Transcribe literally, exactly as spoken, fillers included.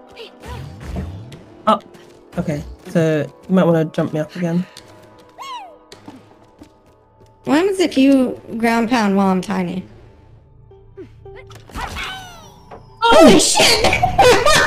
Oh, okay. So you might want to jump me up again. What happens if you ground pound while I'm tiny? Oh Holy shit!